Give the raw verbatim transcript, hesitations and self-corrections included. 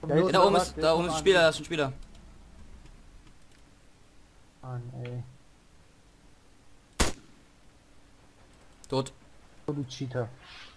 Da, Ja, ist da oben was, ist, der da ist oben noch ist ein an- Spieler, da ist ein Spieler. Mann, ey. Tot. Oh, du Cheater.